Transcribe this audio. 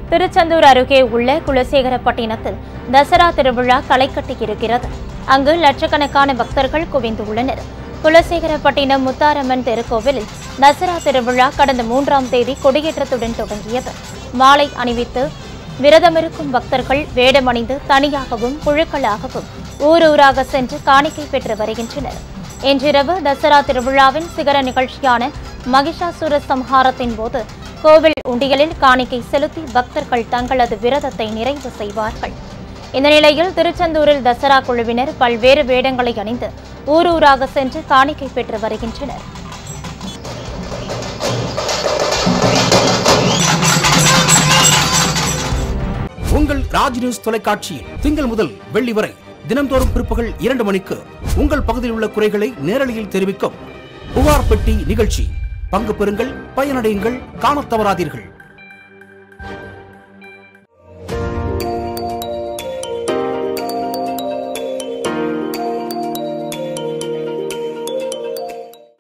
திருச்செந்தூர் அருகே உள்ள குலசேகரப்பட்டினத்தில் தசரா திருவிழா களை கட்டியிருக்கிறது. அங்கு லட்சக்கணக்கான பக்தர்கள் குவிந்துள்ளனர். குலசேகரப்பட்டினம் முத்தாரம்மன் திருக்கோவிலில் தசரா திருவிழா கடந்த 3ஆம் தேதி கொடியேற்றத்துடன் தொடங்கியது. மாலை அணிவித்து விரதமிருக்கும் பக்தர்கள் வேடமணிந்து தனியாகவும் குழுக்களாகவும் ஊரூராக சென்று காணிக்கை பெற்று வருகின்றனர். இன்றிரவு தசரா திருவிழாவின் சிகர நிகழ்ச்சியான மகிஷாசுர சம்ஹாரத்தின் போது கோவில் உண்டியலில் காணிக்கை செலுத்தி பக்தர்கள் தங்களது விரதத்தை நிறைவு செய்வார்கள். இந்த நிலையில் திருச்செந்தூரில் தசரா குழுவினர் பல்வேறு வேடங்களை அணிந்து ஊரூராக சென்று காணிக்கை பெற்று வருகின்றனர். உங்கள் ராஜ் நியூஸ் தொலைக்காட்சியில் திங்கள் முதல் வெள்ளி வரை தினந்தோறும் பிற்பகல் 2 மணிக்கு உங்கள் பகுதியில் உள்ள குறைகளை நேரலையில் தெரிவிக்கும் புகார் பெட்டி நிகழ்ச்சி. பங்கு பெறுங்கள், பயனடையுங்கள், காணத் தவறாதீர்கள்.